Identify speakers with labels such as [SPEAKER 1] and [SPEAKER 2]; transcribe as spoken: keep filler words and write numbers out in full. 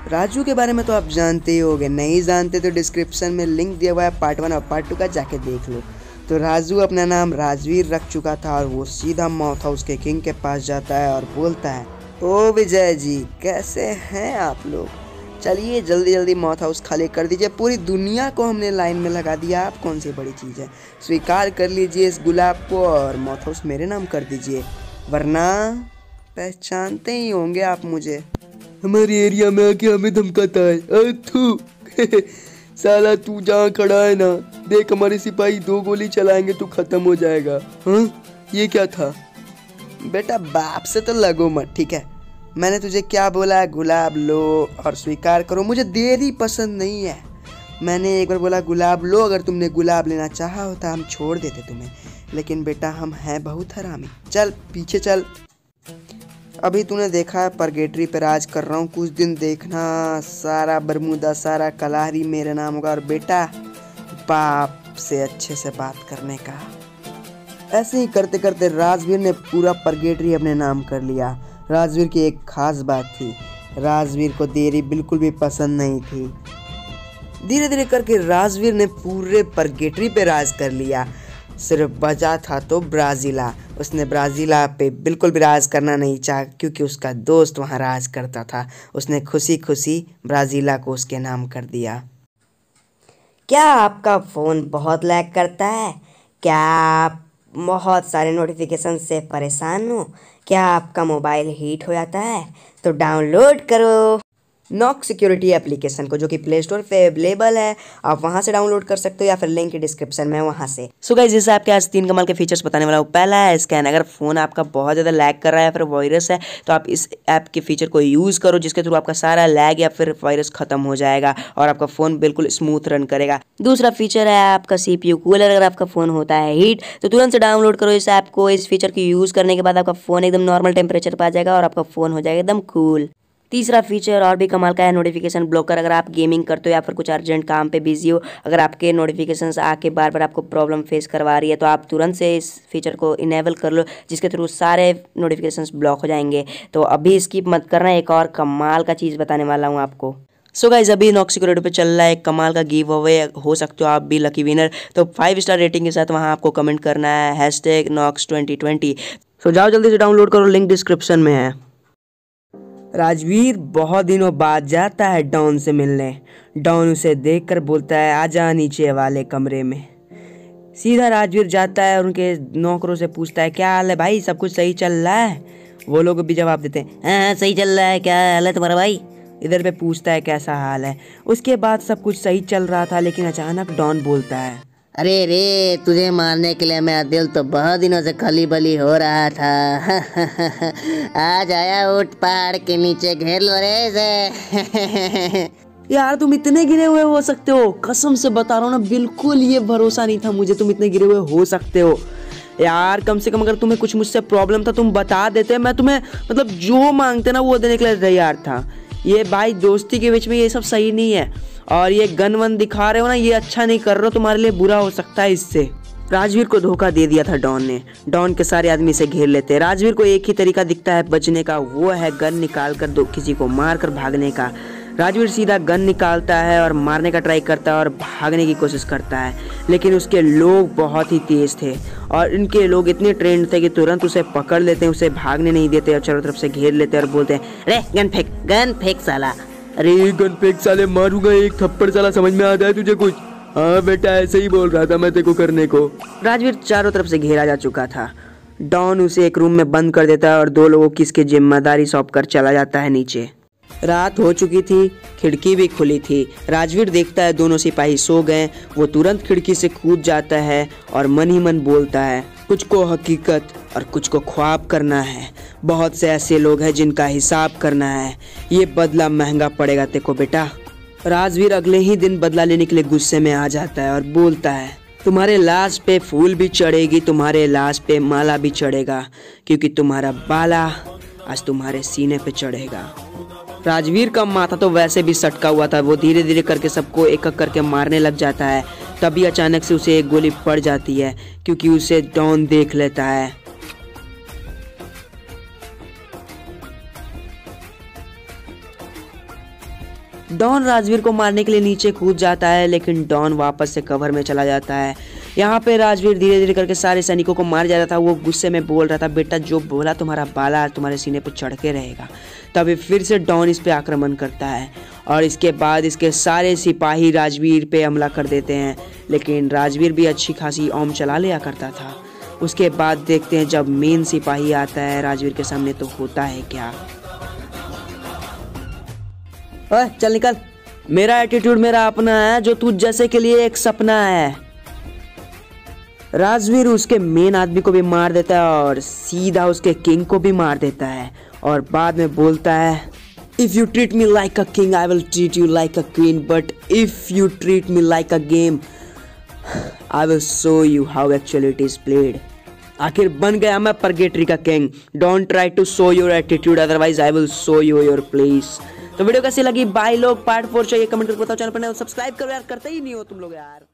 [SPEAKER 1] राजू के बारे में तो आप जानते ही होंगे, नहीं जानते तो डिस्क्रिप्शन में लिंक दिया हुआ है पार्ट वन और पार्ट टू का, जाके देख लो। तो राजू अपना नाम राजवीर रख चुका था और वो सीधा मौत हाउस के किंग के पास जाता है और बोलता है, ओ विजय जी कैसे हैं आप लोग, चलिए जल्दी जल्दी मौत हाउस खाली कर दीजिए, पूरी दुनिया को हमने लाइन में लगा दिया, आप कौन सी बड़ी चीज़ है, स्वीकार कर लीजिए इस गुलाब को और मौत हाउस मेरे नाम कर दीजिए, वरना पहचानते ही होंगे आप मुझे। हमारे एरिया में आके हमें धमकाता है, थू साला तू जहाँ खड़ा है ना, देख हमारे सिपाही दो गोली चलाएंगे तो खत्म हो जाएगा। हाँ ये क्या था? बेटा बाप से तो लगो मत, ठीक है? मैंने तुझे क्या बोला है, गुलाब लो और स्वीकार करो, मुझे देरी पसंद नहीं है। मैंने एक बार बोला गुलाब लो, अगर तुमने गुलाब लेना चाहा होता हम छोड़ देते तुम्हें, लेकिन बेटा हम हैं बहुत हरामी, चल पीछे चल। अभी तूने देखा है परगेटरी पे राज कर रहा हूँ, कुछ दिन देखना सारा बरमूदा सारा कलारी मेरे नाम होगा, और बेटा बाप से अच्छे से बात करने का। ऐसे ही करते करते राजवीर ने पूरा परगेटरी अपने नाम कर लिया। राजवीर की एक खास बात थी, राजवीर को देरी बिल्कुल भी पसंद नहीं थी। धीरे धीरे करके राजवीर ने पूरे परगेटरी पे राज कर लिया, सिर्फ बचा था तो ब्राज़ीला। उसने ब्राज़ीला पे बिल्कुल भी राज करना नहीं चाहा क्योंकि उसका दोस्त वहाँ राज करता था। उसने खुशी खुशी ब्राज़ीला को उसके नाम कर दिया।
[SPEAKER 2] क्या आपका फ़ोन बहुत लैग करता है? क्या आप बहुत सारे नोटिफिकेशन से परेशान हो? क्या आपका मोबाइल हीट हो जाता है? तो डाउनलोड करो नॉक सिक्योरिटी एप्लीकेशन को, जो कि प्ले स्टोर पे अवेलेबल है, आप वहां से डाउनलोड कर सकते हो या फिर लिंक की डिस्क्रिप्शन में वहां से।
[SPEAKER 3] सो गाइस जैसे आपके आज तीन कमाल के फीचर्स बताने वाला हूँ। पहला है स्कैन, अगर फ़ोन आपका बहुत ज़्यादा लैग कर रहा है या फिर वायरस है तो आप इस ऐप के फीचर को यूज़ करो, जिसके थ्रू आपका सारा लैग या फिर वायरस खत्म हो जाएगा और आपका फ़ोन बिल्कुल स्मूथ रन करेगा। दूसरा फीचर है आपका सी पी यू कूलर, अगर आपका फ़ोन होता है हीट तो तुरंत से डाउनलोड करो इस ऐप को। इस फीचर को यूज़ करने के बाद आपका फ़ोन एकदम नॉर्मल टेम्परेचर पर आ जाएगा और आपका फ़ोन हो जाएगा एकदम कूल। तीसरा फीचर और भी कमाल का है नोटिफिकेशन ब्लॉकर, अगर आप गेमिंग करते हो या फिर कुछ अर्जेंट काम पे बिजी हो, अगर आपके नोटिफिकेशंस आके बार बार आपको प्रॉब्लम फेस करवा रही है तो आप तुरंत से इस फीचर को इनेबल कर लो, जिसके थ्रू सारे नोटिफिकेशंस ब्लॉक हो जाएंगे। तो अभी स्किप मत करना, एक और कमाल का चीज़ बताने वाला हूँ आपको। सो गाइज अभी नॉक सिक्योरिटी पे चल रहा है एक कमाल का गिव अवे, हो सकते हो आप भी लकी विनर। तो फाइव स्टार रेटिंग के साथ वहाँ आपको कमेंट करना है hashtag Knox twenty twenty. So जाओ जल्दी से डाउनलोड करो, लिंक डिस्क्रिप्शन में है।
[SPEAKER 1] राजवीर बहुत दिनों बाद जाता है डॉन से मिलने। डॉन उसे देखकर बोलता है आजा नीचे वाले कमरे में। सीधा राजवीर जाता है और उनके नौकरों से पूछता है क्या हाल है भाई, सब कुछ सही चल रहा है? वो लोग भी जवाब देते हैं हाँ सही चल रहा है, क्या हाल है तुम्हारा भाई? इधर पे पूछता है कैसा हाल है। उसके बाद सब कुछ सही चल रहा था, लेकिन अचानक डॉन बोलता है
[SPEAKER 2] अरे रे, तुझे मारने के लिए मेरा दिल तो बहुत दिनों से खली बली हो रहा था। आज आया, उठ पहाड़ के नीचे घेर लो रे इसे।
[SPEAKER 3] यार तुम इतने गिरे हुए हो सकते हो, कसम से बता रहा हूँ ना, बिल्कुल ये भरोसा नहीं था मुझे तुम इतने गिरे हुए हो सकते हो। यार कम से कम अगर तुम्हें कुछ मुझसे प्रॉब्लम था तुम बता देते, मैं तुम्हें मतलब जो मांगते ना वो देने के लिए तैयार था। ये भाई दोस्ती के बीच में ये सब सही नहीं है, और ये गन वन दिखा रहे हो ना, ये अच्छा नहीं कर रहे हो, तुम्हारे लिए बुरा हो सकता है इससे। राजवीर को धोखा दे दिया था डॉन ने। डॉन के सारे आदमी से घेर लेते। राजवीर को एक ही तरीका दिखता है बचने का, वो है गन निकाल कर दो किसी को मार कर भागने का। राजवीर सीधा गन निकालता है और मारने का ट्राई करता है और भागने की कोशिश करता है, लेकिन उसके लोग बहुत ही तेज थे और इनके लोग इतने ट्रेंड थे कि तुरंत उसे पकड़ लेते हैं, उसे भागने नहीं देते और चारों तरफ से घेर लेते हैं और बोलते हैं रे गन फेंक, गन फेंक साला।
[SPEAKER 1] अरे गन फेंक साले, मारूंगा एक थप्पड़ साला, समझ में आता है तुझे कुछ? हाँ बेटा ऐसे ही बोल रहा था मैं तेरे को करने को।
[SPEAKER 3] राजवीर चारों तरफ से घेरा जा चुका था। डॉन उसे एक रूम में बंद कर देता है और दो लोगों की इसकी जिम्मेदारी सौंप कर चला जाता है नीचे। रात हो चुकी थी, खिड़की भी खुली थी। राजवीर देखता है दोनों सिपाही सो गए। वो तुरंत खिड़की से कूद जाता है और मन ही मन बोलता है कुछ को हकीकत और कुछ को ख्वाब करना है। बहुत से ऐसे लोग हैं जिनका हिसाब करना है, ये बदला महंगा पड़ेगा तेको बेटा। राजवीर अगले ही दिन बदला लेने के लिए गुस्से में आ जाता है और बोलता है तुम्हारे लाश पे फूल भी चढ़ेगी, तुम्हारे लाश पे माला भी चढ़ेगा, क्योंकि तुम्हारा बाला आज तुम्हारे सीने पे चढ़ेगा। राजवीर का माथा तो वैसे भी सटका हुआ था। वो धीरे धीरे करके सबको एक एक करके मारने लग जाता है। तभी अचानक से उसे एक गोली पड़ जाती है, क्योंकि उसे डॉन देख लेता है। डॉन राजवीर को मारने के लिए नीचे कूद जाता है, लेकिन डॉन वापस से कवर में चला जाता है। यहाँ पे राजवीर धीरे धीरे करके सारे सैनिकों को मार जाता था। वो गुस्से में बोल रहा था, बेटा जो बोला तुम्हारा बाला तुम्हारे सीने पर चढ़ के रहेगा। तभी फिर से डॉन इस पे आक्रमण करता है और इसके बाद इसके सारे सिपाही राजवीर पे हमला कर देते हैं, लेकिन राजवीर भी अच्छी खासी ओम चला लिया करता था। उसके बाद देखते हैं जब मेन सिपाही आता है राजवीर के सामने तो होता है क्या। ओए चल निकल, मेरा एटीट्यूड मेरा अपना है, जो तुझ जैसे के लिए एक सपना है। राजवीर उसके मेन आदमी को भी मार देता है और सीधा उसके किंग को भी मार देता है और बाद में बोलता है, if you treat me like a king I will treat you like a queen, but if you treat me like a game I will show you how actually it is played. आखिर बन गया मैं purgatory का king. Don't try to show your attitude otherwise I will show you your place. तो video कैसी लगी भाई लोग, पार्ट फोर चाहिए कमेंट करके बताओ, चैनल पर सब्सक्राइब करो यार, करते ही नहीं हो तुम लोग यार।